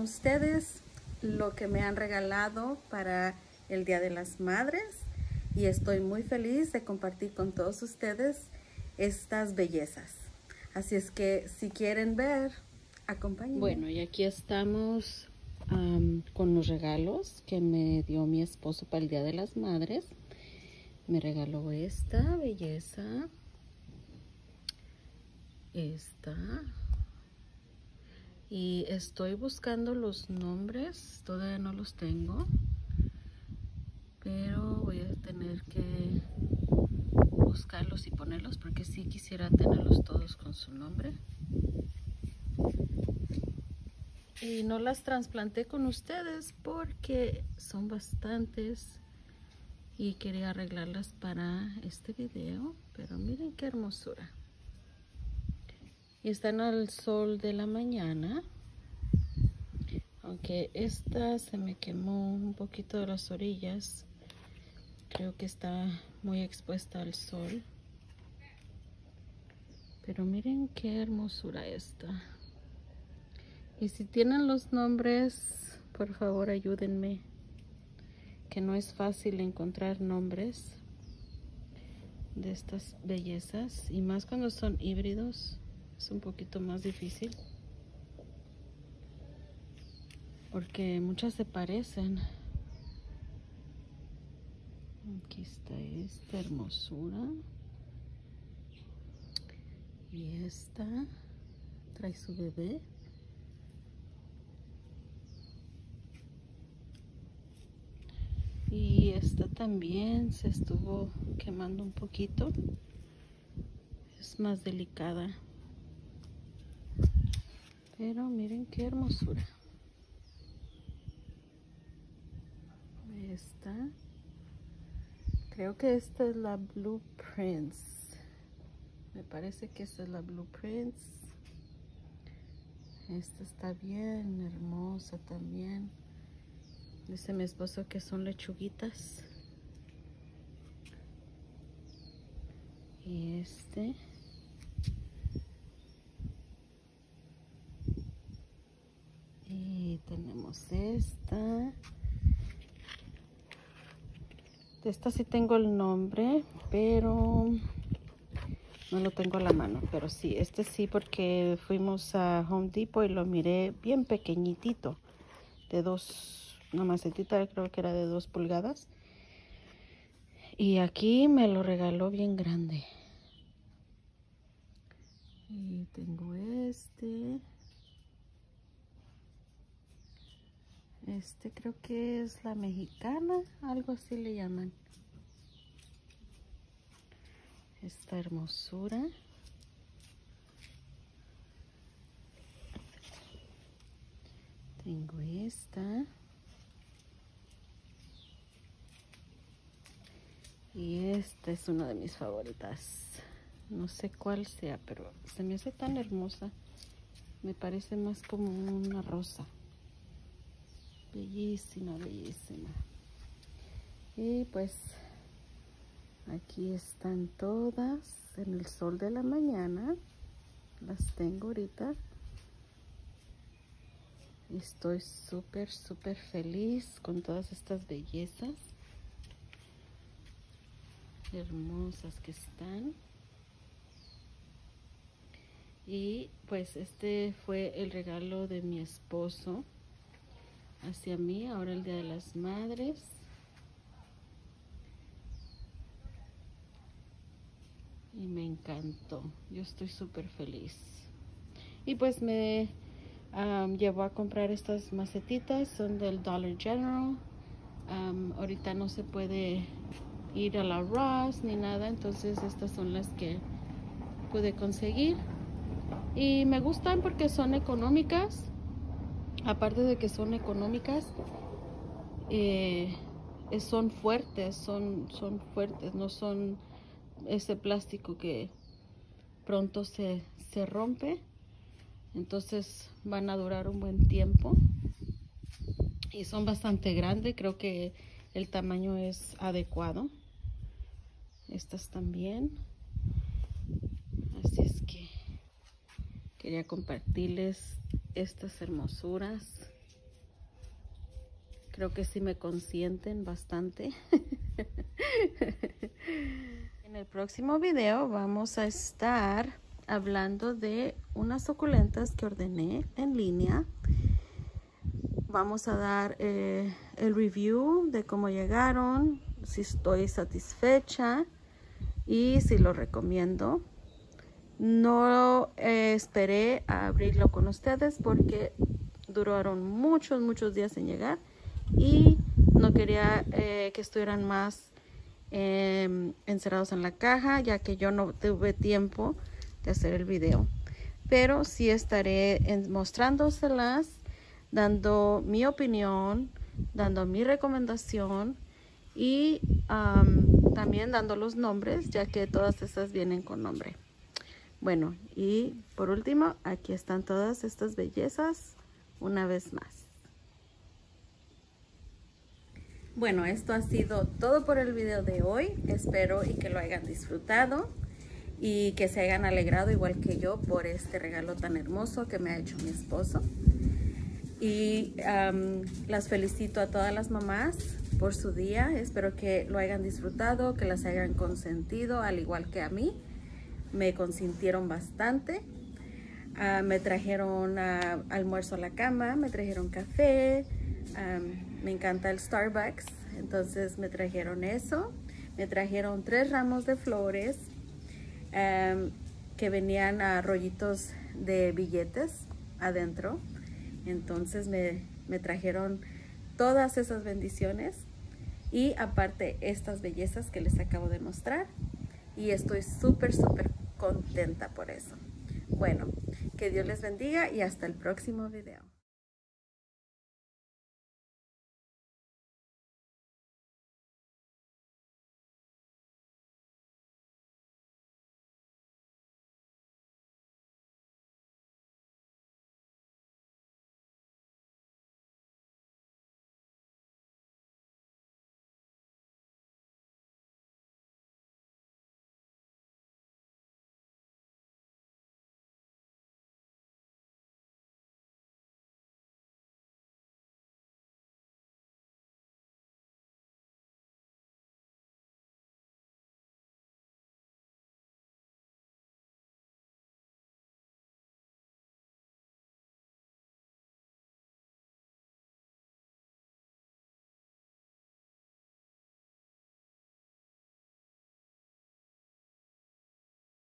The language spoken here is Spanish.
ustedes lo que me han regalado para el Día de las Madres y estoy muy feliz de compartir con todos ustedes estas bellezas. Así es que si quieren ver, acompáñenme. Bueno, y aquí estamos con los regalos que me dio mi esposo para el Día de las Madres. Me regaló esta belleza, esta, y estoy buscando los nombres, todavía no los tengo, pero voy a tener que buscarlos y ponerlos porque sí quisiera tenerlos todos con su nombre. Y no las trasplanté con ustedes porque son bastantes y quería arreglarlas para este video, pero miren qué hermosura. Y están al sol de la mañana, aunque esta se me quemó un poquito de las orillas, creo que está muy expuesta al sol, pero miren qué hermosura esta. Y si tienen los nombres, por favor ayúdenme, que no es fácil encontrar nombres de estas bellezas, y más cuando son híbridos es un poquito más difícil porque muchas se parecen. Aquí está esta hermosura y esta trae su bebé. Y esta también se estuvo quemando un poquito, es más delicada, pero miren qué hermosura. Esta, creo que esta es la Blue Prince, me parece que esta es la Blue Prince. Esta está bien hermosa también. Dice mi esposo que son lechuguitas. Y este. Y tenemos esta. De esta sí tengo el nombre, pero no lo tengo a la mano. Pero sí, este sí, porque fuimos a Home Depot y lo miré bien pequeñitito. De una macetita, creo que era de 2 pulgadas. Y aquí me lo regaló bien grande. Y tengo este. Este creo que es la mexicana, algo así le llaman. Esta hermosura. Tengo esta. Y esta es una de mis favoritas. No sé cuál sea, pero se me hace tan hermosa. Me parece más como una rosa. Bellísima, bellísima. Y pues aquí están todas en el sol de la mañana. Las tengo ahorita. Estoy súper feliz con todas estas bellezas. Hermosas que están. Y pues este fue el regalo de mi esposo hacia mí, ahora el Día de las Madres. Y me encantó, yo estoy súper feliz. Y pues me llevó a comprar estas macetitas, son del Dollar General. Ahorita no se puede ir a la Ross ni nada, entonces estas son las que pude conseguir. Y me gustan porque son económicas. Aparte de que son económicas, son fuertes, son fuertes, no son ese plástico que pronto se rompe. Entonces van a durar un buen tiempo. Y son bastante grandes, creo que el tamaño es adecuado. Estas también. Así es que quería compartirles estas hermosuras. Creo que sí me consienten bastante. En el próximo video vamos a estar hablando de unas suculentas que ordené en línea. Vamos a dar el review de cómo llegaron, si estoy satisfecha y si lo recomiendo. No esperé a abrirlo con ustedes porque duraron muchos días en llegar y no quería que estuvieran más encerrados en la caja, ya que yo no tuve tiempo de hacer el video. Pero sí estaré mostrándoselas, dando mi opinión, dando mi recomendación y también dando los nombres, ya que todas estas vienen con nombre. Bueno, y por último, aquí están todas estas bellezas una vez más. Bueno, esto ha sido todo por el video de hoy. Espero y que lo hayan disfrutado y que se hayan alegrado igual que yo por este regalo tan hermoso que me ha hecho mi esposo. Y las felicito a todas las mamás por su día. Espero que lo hayan disfrutado, que las hayan consentido, al igual que a mí. Me consintieron bastante. Me trajeron almuerzo a la cama, me trajeron café. Me encanta el Starbucks, entonces me trajeron eso. Me trajeron 3 ramos de flores que venían a rollitos de billetes adentro. Entonces me trajeron todas esas bendiciones y aparte estas bellezas que les acabo de mostrar, y estoy súper contenta por eso. Bueno, que Dios les bendiga y hasta el próximo video.